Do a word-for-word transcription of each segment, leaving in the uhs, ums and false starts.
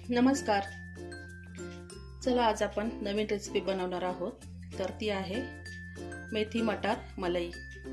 नमस्कार. चला आज आपण नवीन रेसिपी बनवणार आहोत. तर ती आहे मेथी मटार मलाई.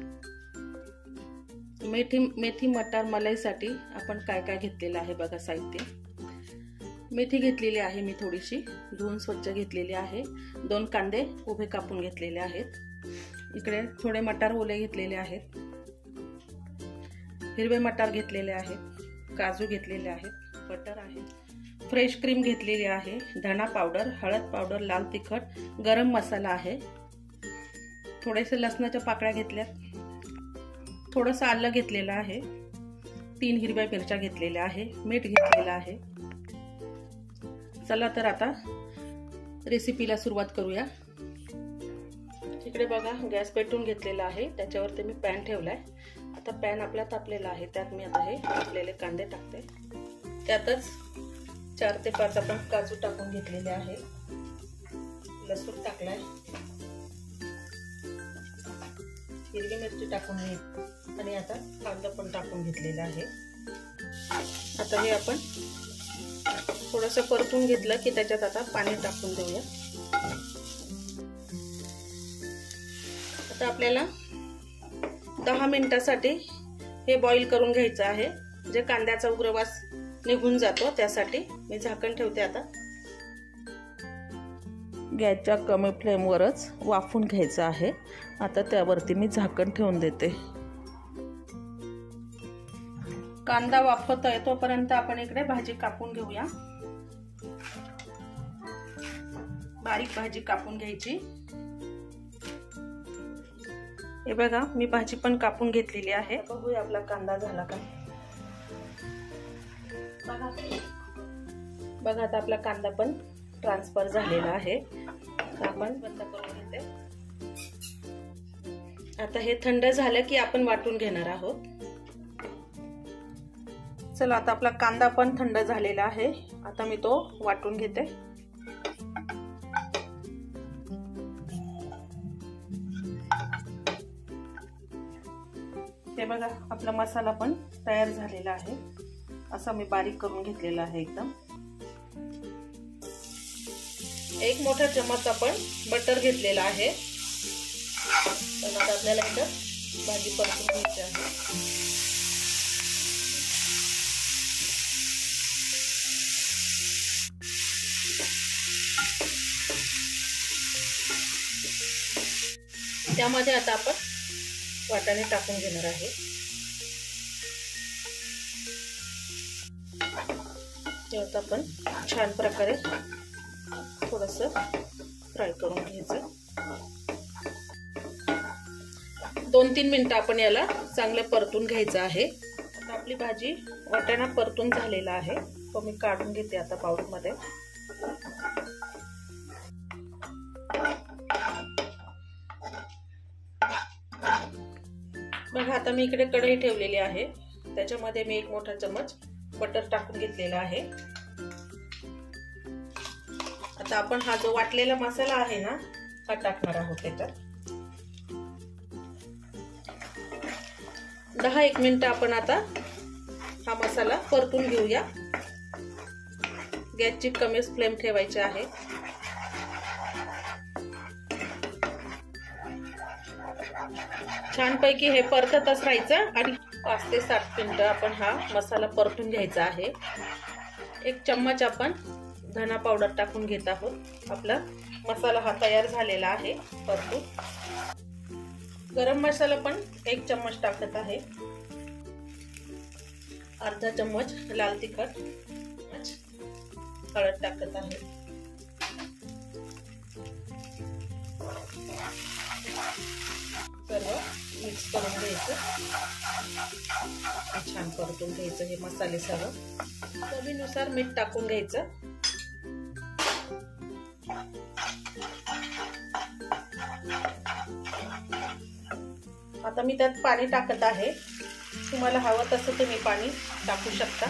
मेथी मेथी मटार मलाईसाठी आपण काय काय घेतलेलं आहे बघा. साहित्य: मेथी घेतलेली आहे मी थोडीशी, धुवून स्वच्छ घेतलेली आहे. दोन कांदे उभे कापून घेतलेले आहेत. इकडे थोडे मटार ओले घेतलेले आहेत. हिरवे मटार घेतलेले आहेत. काजू घेतलेले आहेत. बटर आहे. फ्रेश क्रीम घेतलेली आहे. धना पावडर, हळद पावडर, लाल तिखट, गरम मसाला आहे. थोडेसे लसणाच्या पाकळ्या घेतल्यात. थोडंसं आलं घेतलेलं आहे. तीन हिरव्या मिरच्या घेतलेल्या आहे. मीठ घेतलेलं आहे. चला तर आता रेसिपीला सुरुवात करूया. इकडे बघा गॅस पेटवून घेतलेला आहे. त्याच्यावरती मी पॅन ठेवलाय. आता पॅन आपला तापलेला आहे. त्यात मी आता हे कापलेले कांदे टाकते. त्यातच चार ते पाच आपण काजू टाकून घेतलेले आहे. लसूण टाकलाय. हिरवी मिरची टाकून घेतली आणि आता कांदा पण टाकून घेतलेला आहे. आता हे आपण थोडंसं परतून घेतलं की त्याच्यात आता पाणी टाकून देऊया. आता आपल्याला दहा मिनिटासाठी हे बॉईल करून घ्यायचं आहे. जे कांद्याचा उग्रवास निघून जातो त्यासाठी मी झाकण ठेवते. आता गॅसच्या कमी फ्लेमवरच वाफून घ्यायचं आहे. आता त्यावरती मी झाकण ठेवून देते. कांदा वाफवतोय तोपर्यंत आपण इकडे भाजी कापून घेऊया. बारीक भाजी कापून घ्यायची. हे बघा मी भाजी पण कापून घेतलेली आहे. बघूया आपला कांदा झाला का. बघा बघा आता आपला कांदा पण ट्रान्सफर झालेला आहे. आपण बंद करून घेते. आता हे थंड झालं की आपण वाटून घेणार आहोत. चला आता आपला कांदा पण थंड झालेला आहे. आता मी तो वाटून घेते. हे बघा आपला मसाला पण तयार झालेला आहे. असं मी बारीक करून घेतलेला आहे एकदम. एक मोठा चमच आपण बटर घेतलेला आहे. तर आता आपल्याला इथं भाजी परतून घ्यायची आहे. त्यामध्ये आता आपण वाटाणे टाकून घेणार आहे. आता आपण छान प्रकारे थोडंसं फ्राय करून घ्यायचं. दोन तीन मिनिटं आपण याला चांगलं परतून घ्यायचं आहे. आता आपली भाजी वाटाणा परतून झालेला आहे. तो मी काढून घेते आता बाउलमध्ये. बघा आता मी इकडे कढई ठेवलेली आहे. त्याच्यामध्ये मी एक मोठा चमच बटर टाकून घेतलेला आहे. आता आपण हा जो वाटलेला मसाला आहे ना हा टाकणार आहोत त्याच्यात. दहा एक मिनिटं आपण आता हा मसाला परतून घेऊया. गॅसची कमी फ्लेम ठेवायची आहे. छानपैकी हे परततच राहायचं आणि पाच ते सात मिनिटं आपण हा मसाला परतून घ्यायचा आहे. एक चम्मच आपण धना पावडर टाकून घेत आहोत. आपला मसाला हा तयार झालेला आहे परतून. गरम मसाला पण एक चम्मच टाकत आहे. अर्धा चम्मच लाल तिखट, हळद टाकत आहे. सर्व मिक्स करून घ्यायचं. छान परतून घ्यायचं हे मसाले सर्व. चवीनुसार मीठ टाकून घ्यायचं. आता मी त्यात पाणी टाकत आहे. तुम्हाला हवं तसं तुम्ही पाणी टाकू शकता.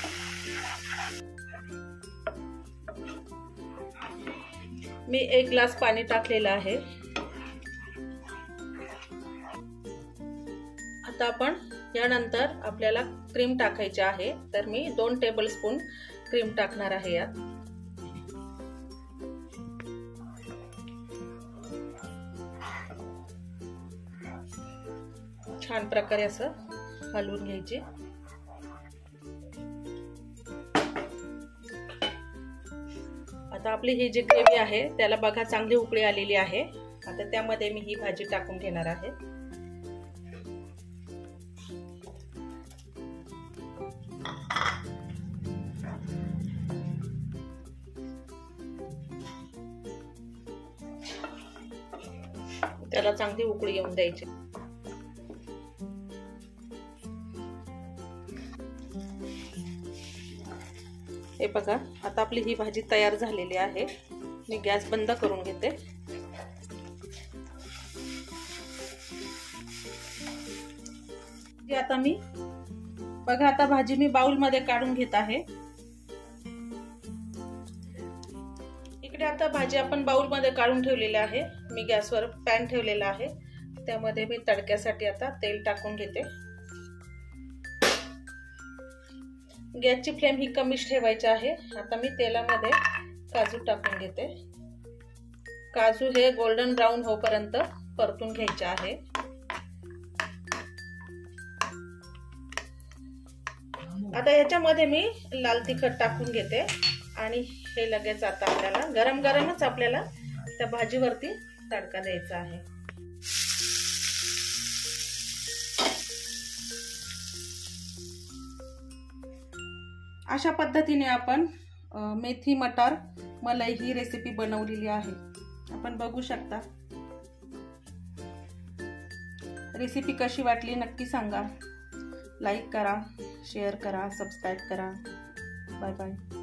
मी एक ग्लास पाणी टाकलेलं आहे. आता आपण यानंतर आपल्याला क्रीम टाकायची आहे. तर मी दोन टेबल स्पून क्रीम टाकणार आहे यात. छान प्रकारे असं हलवून घ्यायचे. आता आपली ही जी ग्रेव्ही आहे त्याला बघा चांगली उकळी आलेली आहे. आता त्यामध्ये मी ही भाजी टाकून घेणार आहे. त्याला चांगली उकळी येऊन द्यायची. हे बघा आता आपली ही भाजी तयार झालेली आहे. मी गॅस बंद करून घेते. आता मी बघा आता भाजी मी बाउल मध्ये काढून घेत आहे. इकडे आता भाजी आपण बाउल मध्ये काढून ठेवलेली आहे. मी गॅसवर पॅन ठेवलेला आहे. त्यामध्ये मी तडक्यासाठी आता तेल टाकून घेते. गॅसची फ्लेम ही कमीच ठेवायची आहे. आता मी तेलामध्ये काजू टाकून घेते. काजू हे गोल्डन ब्राऊन होईपर्यंत परतून घ्यायचे आहे. आता याच्यामध्ये मी लाल तिखट टाकून घेते आणि हे लगेच आता आपल्याला गरम गरमच आपल्याला त्या भाजीवरती तडका द्यायचा आहे. अशा पद्धतीने आपण मेथी मटार मलाई ही रेसिपी बनवलेली आहे. आपण बघू शकता. रेसिपी कशी वाटली नक्की सांगा. लाईक करा, शेअर करा, सबस्क्राईब करा. Bye bye.